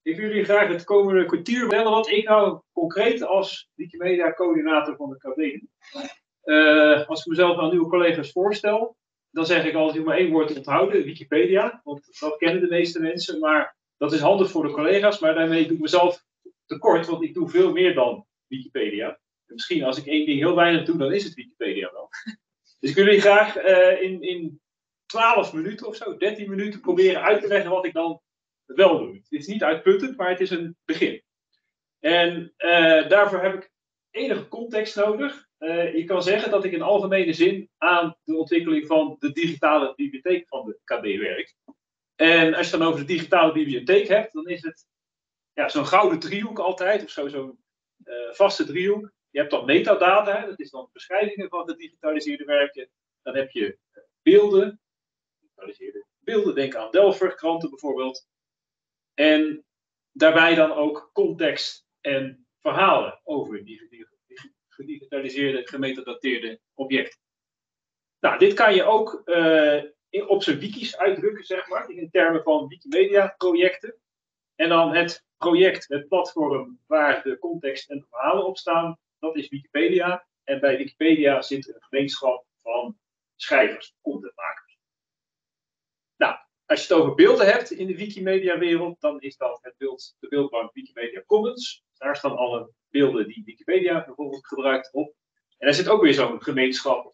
Ik wil jullie graag het komende kwartier vertellen wat ik nou concreet als Wikimedia-coördinator van de KB doe. Als ik mezelf aan nieuwe collega's voorstel, dan zeg ik altijd maar één woord onthouden, Wikipedia. Want dat kennen de meeste mensen, maar dat is handig voor de collega's. Maar daarmee doe ik mezelf tekort, want ik doe veel meer dan Wikipedia. En misschien als ik één ding heel weinig doe, dan is het Wikipedia wel. Dus ik wil jullie graag in 12 minuten of zo, 13 minuten proberen uit te leggen wat ik dan wel doe. Het is niet uitputtend, maar het is een begin. En daarvoor heb ik enige context nodig. Je kan zeggen dat ik in algemene zin aan de ontwikkeling van de digitale bibliotheek van de KB werk. En als je dan over de digitale bibliotheek hebt, dan is het ja, zo'n gouden driehoek altijd, of zo'n vaste driehoek. Je hebt dan metadata, dat is dan beschrijvingen van de digitaliseerde werken. Dan heb je beelden, denk aan Delver, kranten bijvoorbeeld. En daarbij dan ook context en verhalen over die gedigitaliseerde, gemetadateerde objecten. Nou, dit kan je ook op zijn wikis uitdrukken, zeg maar, in termen van Wikimedia-projecten. En dan het project, het platform waar de context en de verhalen op staan, dat is Wikipedia. En bij Wikipedia zit een gemeenschap van schrijvers, contentmakers. Nou, als je het over beelden hebt in de Wikimedia-wereld, dan is dat de beeldbank Wikimedia Commons. Daar staan alle beelden die Wikipedia bijvoorbeeld gebruikt op. En er zit ook weer zo'n gemeenschap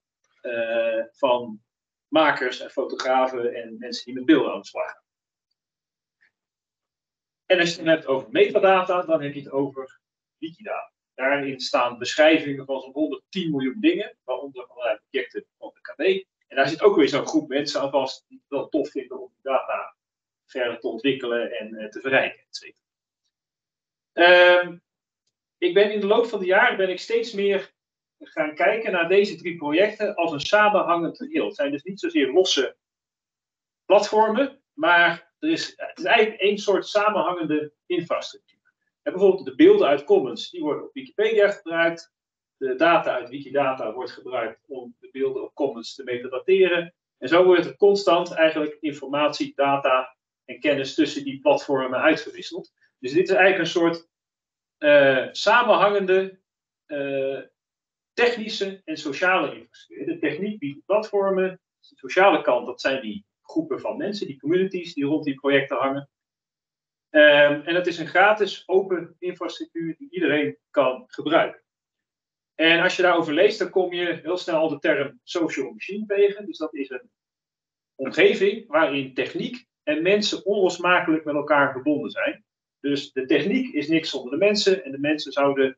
van makers en fotografen en mensen die met beelden aan de slag gaan. En als je het dan hebt over metadata, dan heb je het over Wikidata. Daarin staan beschrijvingen van zo'n 110 miljoen dingen, waaronder allerlei objecten van de KB. En daar zit ook weer zo'n groep mensen aan vast die het wel tof vinden om die data verder te ontwikkelen en te verrijken, etc. Ik ben in de loop van de jaren steeds meer gaan kijken naar deze drie projecten als een samenhangend geheel. Het zijn dus niet zozeer losse platformen, maar het is eigenlijk één soort samenhangende infrastructuur. En bijvoorbeeld de beelden uit Commons, die worden op Wikipedia gebruikt. De data uit Wikidata wordt gebruikt om de beelden op Commons te metadateren. En zo wordt er constant eigenlijk informatie, data en kennis tussen die platformen uitgewisseld. Dus dit is eigenlijk een soort samenhangende technische en sociale infrastructuur. De techniek biedt de platformen. De sociale kant, dat zijn die groepen van mensen, die communities die rond die projecten hangen. En het is een gratis, open infrastructuur die iedereen kan gebruiken. En als je daarover leest, dan kom je heel snel al de term social machine tegen. Dus dat is een omgeving waarin techniek en mensen onlosmakelijk met elkaar verbonden zijn. Dus de techniek is niks zonder de mensen en de mensen zouden,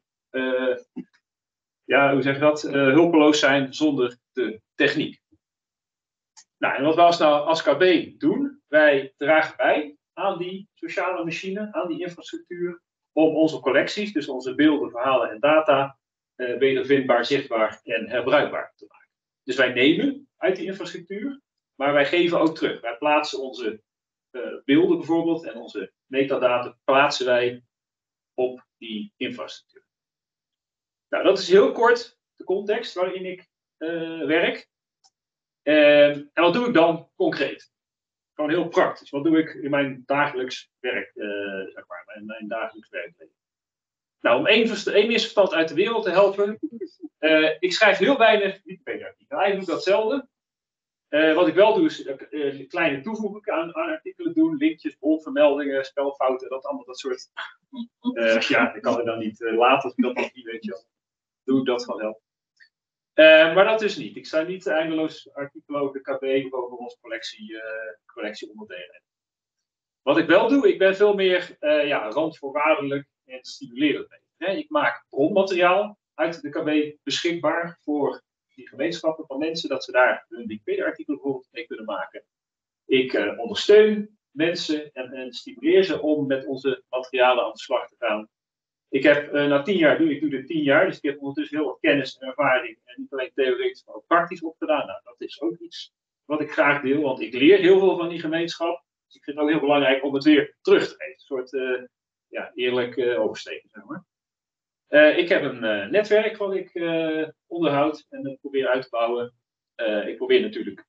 hulpeloos zijn zonder de techniek. Nou, en wat wij als KB doen, wij dragen bij aan die sociale machine, aan die infrastructuur, om onze collecties, dus onze beelden, verhalen en data, wedervindbaar, zichtbaar en herbruikbaar te maken. Dus wij nemen uit die infrastructuur, maar wij geven ook terug. Wij plaatsen onze beelden bijvoorbeeld en onze metadata plaatsen wij op die infrastructuur. Nou, dat is heel kort de context waarin ik werk. En wat doe ik dan concreet? Gewoon heel praktisch. Wat doe ik in mijn dagelijks werk, in mijn dagelijks werkleven? Nou, om één misverstand uit de wereld te helpen. Ik schrijf heel weinig Wikipedia-artikelen. Eigenlijk doe ik datzelfde. Wat ik wel doe is kleine toevoegingen aan artikelen doen. Linkjes, bronvermeldingen, spelfouten, allemaal dat soort. Ik kan er dan niet laten als ik dat nog niet weet. Doe ik dat gewoon wel. Maar dat dus niet. Ik zou niet eindeloos artikelen over de KB of over onze collectieonderdelen. Wat ik wel doe, ik ben veel meer randvoorwaardelijk en stimulerend bezig. Ik maak bronmateriaal uit de KB beschikbaar voor die gemeenschappen van mensen, dat ze daar hun Wikipedia-artikelen bijvoorbeeld mee kunnen maken. Ik ondersteun mensen en stimuleer ze om met onze materialen aan de slag te gaan. Ik heb na 10 jaar, ik doe dit 10 jaar, dus ik heb ondertussen heel wat kennis en ervaring, en niet alleen theoretisch, maar ook praktisch opgedaan. Nou, dat is ook iets wat ik graag deel, want ik leer heel veel van die gemeenschap. Dus ik vind het ook heel belangrijk om het weer terug te geven. Een soort eerlijk oversteken, zeg maar. Ik heb een netwerk wat ik onderhoud en probeer uit te bouwen. Ik probeer natuurlijk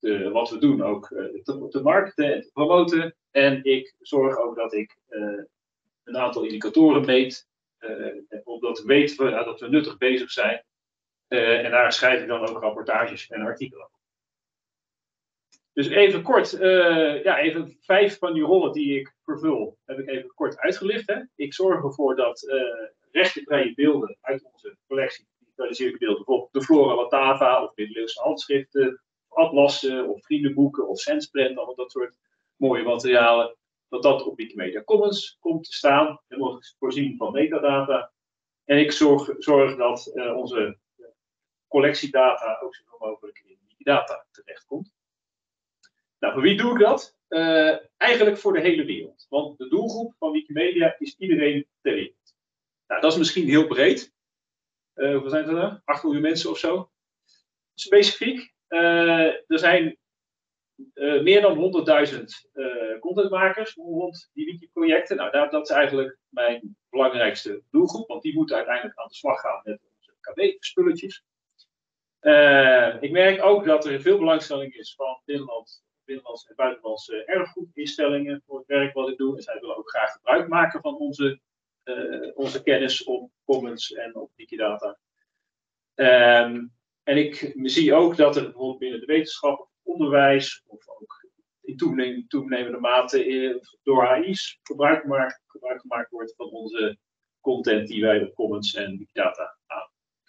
wat we doen ook te markten en te promoten. En ik zorg ook dat ik een aantal indicatoren meet, omdat ik weet dat we nuttig bezig zijn. En daar schrijf ik dan ook rapportages en artikelen. Dus even kort, even 5 van die rollen die ik vervul, heb ik even kort uitgelicht. Hè. Ik zorg ervoor dat rechtenvrije beelden uit onze collectie, digitaliseerde beelden, bijvoorbeeld de Flora Latava of middeleeuwse handschriften, atlassen of vriendenboeken of Sensprint, allemaal dat soort mooie materialen, dat op Wikimedia Commons komt te staan en wordt voorzien van metadata. En ik zorg dat onze collectiedata ook zo mogelijk in Wikidata terechtkomt. Nou, voor wie doe ik dat? Eigenlijk voor de hele wereld. Want de doelgroep van Wikimedia is iedereen ter wereld. Nou, dat is misschien heel breed. Hoeveel zijn er nou? 8 miljoen mensen of zo. Specifiek. Er zijn meer dan 100.000 contentmakers rond die wiki-projecten. Nou, dat is eigenlijk mijn belangrijkste doelgroep. Want die moeten uiteindelijk aan de slag gaan met onze KB-spulletjes. Ik merk ook dat er veel belangstelling is van binnenlandse en buitenlandse erfgoedinstellingen voor het werk wat ik doe. En zij willen ook graag gebruik maken van onze kennis op Commons en op Wikidata. En ik zie ook dat er bijvoorbeeld binnen de wetenschap, of onderwijs, of ook in toenemende mate door AI's gebruik gemaakt wordt van onze content die wij op Commons en Wikidata aan.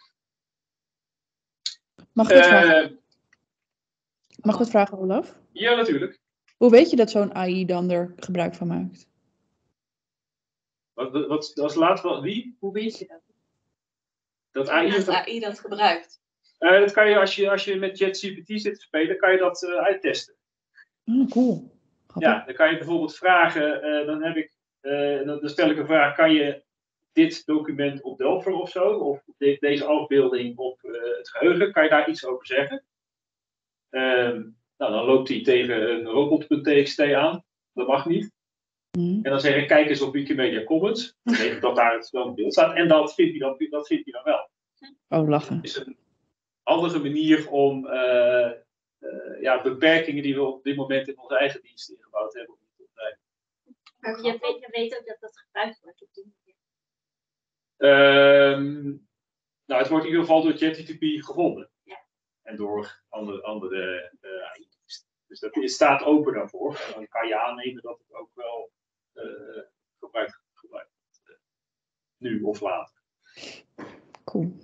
Mag ik wat vragen, Olaf? Ja, natuurlijk. Hoe weet je dat zo'n AI dan er gebruik van maakt? Wat als laatste, wie? Hoe weet je dat? Dat AI dat gebruikt. Dat kan je als je met ChatGPT zit te spelen, kan je dat uittesten. Cool. Ja, dan kan je bijvoorbeeld vragen, dan stel ik een vraag, kan je dit document op Delver of zo, of deze afbeelding op het geheugen, kan je daar iets over zeggen? Nou, dan loopt hij tegen een robot.txt aan, dat mag niet. En dan zeg ik, kijk eens op Wikimedia Commons, dan weet ik dat daar het wel in beeld staat, en dat vindt hij dan wel. Oh, lachen. Het is een andere manier om beperkingen die we op dit moment in onze eigen diensten ingebouwd hebben. Maar je weet ook dat dat gebruikt wordt op die manier. Nou, het wordt in ieder geval door ChatGPT gevonden. Ja. En door andere AI-diensten. Dus dat staat open daarvoor. En dan kan je aannemen dat het ook wel gebruikt wordt. Nu of later. Cool.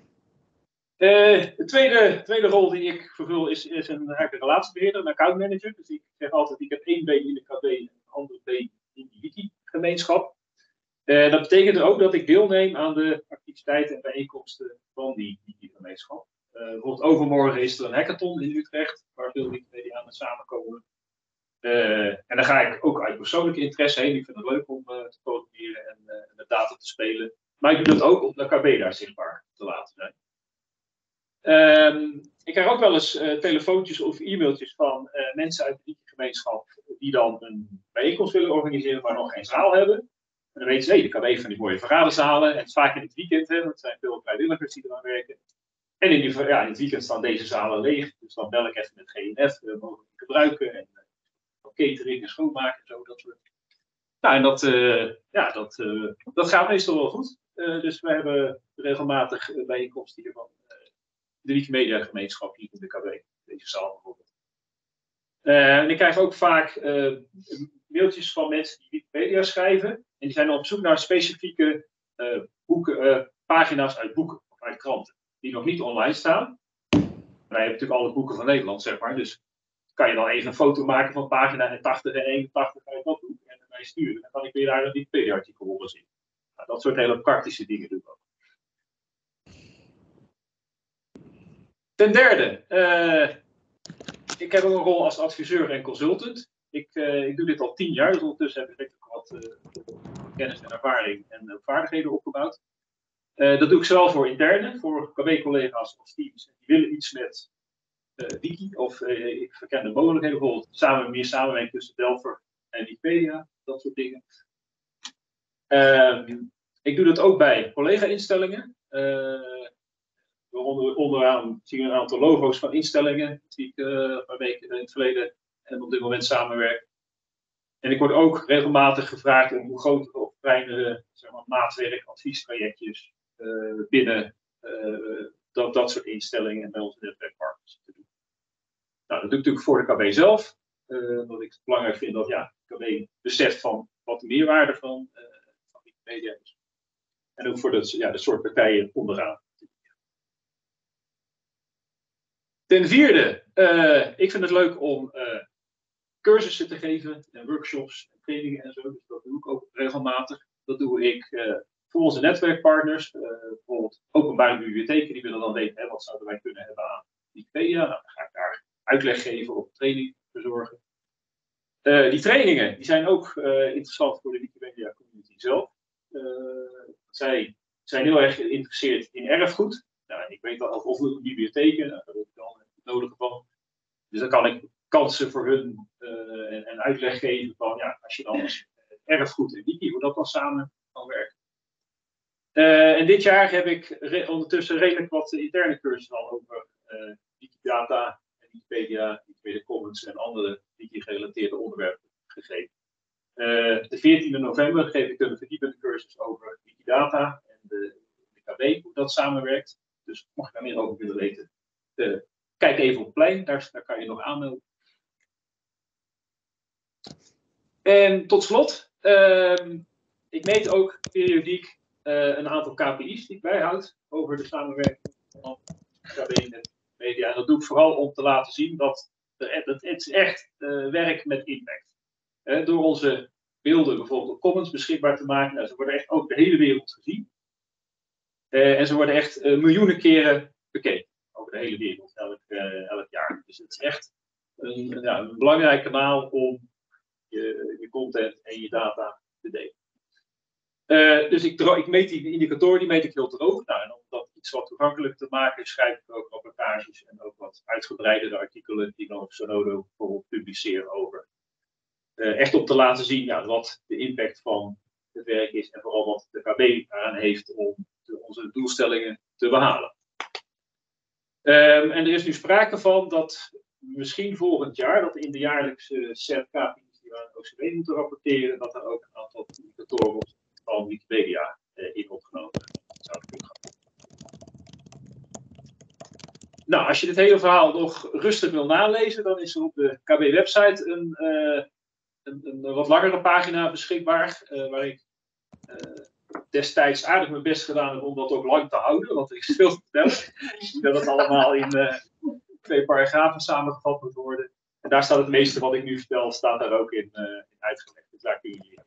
De tweede rol die ik vervul is een relatiebeheerder, een accountmanager. Dus ik zeg altijd, ik heb 1 been in de KB en een andere been in die wiki-gemeenschap. Dat betekent ook dat ik deelneem aan de activiteiten en bijeenkomsten van die wiki-gemeenschap. Bijvoorbeeld overmorgen is er een hackathon in Utrecht, waar veel Wikimedianen samenkomen. En daar ga ik ook uit persoonlijke interesse heen. Ik vind het leuk om te programmeren en met data te spelen. Maar ik doe dat ook om de KB daar zichtbaar te laten zijn. Ik krijg ook wel eens telefoontjes of e-mailtjes van mensen uit de wiki-gemeenschap die dan een bijeenkomst willen organiseren, maar nog geen zaal hebben. En dan weten ze, ik kan even van die mooie vergaderzalen. En het is vaak in het weekend, hè, want er zijn veel vrijwilligers die eraan werken. En in het weekend staan deze zalen leeg. Dus dan bel ik even met GNF, mogen die gebruiken. En catering en schoonmaken en zo, dat soort. Nou, en dat gaat meestal wel goed. Dus we hebben regelmatig bijeenkomsten hier van de Wikimedia gemeenschap hier in de KB. Deze zaal bijvoorbeeld. En ik krijg ook vaak mailtjes van mensen die Wikipedia schrijven. En die zijn op zoek naar specifieke pagina's uit boeken of uit kranten. Die nog niet online staan. Wij hebben natuurlijk alle boeken van Nederland, zeg maar. Dus kan je dan even een foto maken van pagina 80 en 81 uit dat boek. En mij sturen. Dan kan ik weer daar een Wikipedia-artikel onder zien. Nou, dat soort hele praktische dingen doen we ook. Ten derde, ik heb ook een rol als adviseur en consultant. Ik doe dit al 10 jaar, dus ondertussen heb ik wat kennis en ervaring en vaardigheden opgebouwd. Dat doe ik zowel voor interne, voor KB-collega's of teams. Die willen iets met wiki of ik verken de mogelijkheden, bijvoorbeeld meer samenwerking tussen Delver en Wikipedia, dat soort dingen. Ik doe dat ook bij collega-instellingen. Onderaan zien we een aantal logo's van instellingen die ik waarmee ik in het verleden en op dit moment samenwerk. En ik word ook regelmatig gevraagd om hoe grotere of kleinere zeg maar, maatwerk, adviestrajectjes binnen dat soort instellingen en bij onze netwerkpartners te doen. Nou, dat doe ik natuurlijk voor de KB zelf. Omdat ik het belangrijk vind dat de KB beseft van wat de meerwaarde van Wikimedia is. En ook voor de soort partijen onderaan. Ten vierde, ik vind het leuk om cursussen te geven en workshops en trainingen en zo. Dus dat doe ik ook regelmatig. Dat doe ik voor onze netwerkpartners. Bijvoorbeeld openbare bibliotheken, die willen dan weten wat zouden wij kunnen hebben aan Wikipedia. Nou, dan ga ik daar uitleg geven of training verzorgen. Die trainingen die zijn ook interessant voor de Wikimedia community zelf. Zij zijn heel erg geïnteresseerd in erfgoed. Nou, ik weet al over bibliotheken, daar heb ik dan het nodige van. Dus dan kan ik kansen voor hun en uitleg geven van als je dan erfgoed en wiki, hoe dat dan samen kan werken. En dit jaar heb ik ondertussen redelijk wat interne cursussen al over Wikidata, Wikipedia, Wikimedia Commons en andere wiki-gerelateerde onderwerpen gegeven. De 14e november geef ik een verdiepende cursus over Wikidata en de KB, hoe dat samenwerkt. Dus mocht je daar meer over willen weten, kijk even op het plein, daar kan je nog aanmelden. En tot slot, ik meet ook periodiek een aantal KPI's die ik bijhoud over de samenwerking van KB en media. En dat doe ik vooral om te laten zien dat het is echt werk met impact. Door onze beelden bijvoorbeeld op Commons beschikbaar te maken, nou, ze worden echt ook de hele wereld gezien. En ze worden echt miljoenen keren bekeken over de hele wereld, elk jaar. Dus het is echt een belangrijk kanaal om je content en je data te delen. Dus ik meet die indicatoren, die meet ik heel droog. Nou, en om dat iets wat toegankelijker te maken, schrijf ik ook rapportages en ook wat uitgebreidere artikelen die ik dan op Zenodo bijvoorbeeld publiceer over. Echt om te laten zien wat de impact van het werk is en vooral wat de KB aan heeft om onze doelstellingen te behalen. En er is nu sprake van dat misschien volgend jaar, dat in de jaarlijkse set KPI's die we aan de OCW moeten rapporteren, dat er ook een aantal indicatoren van Wikipedia in opgenomen zou kunnen gaan. Nou, als je dit hele verhaal nog rustig wil nalezen, dan is er op de KB-website een wat langere pagina beschikbaar, waar ik destijds aardig mijn best gedaan heb om dat ook lang te houden, want er is veel te vertellen. Ik zie dat het allemaal in 2 paragrafen samengevat moet worden. En daar staat het meeste wat ik nu vertel, staat daar ook in uitgelegd. Dus daar kun je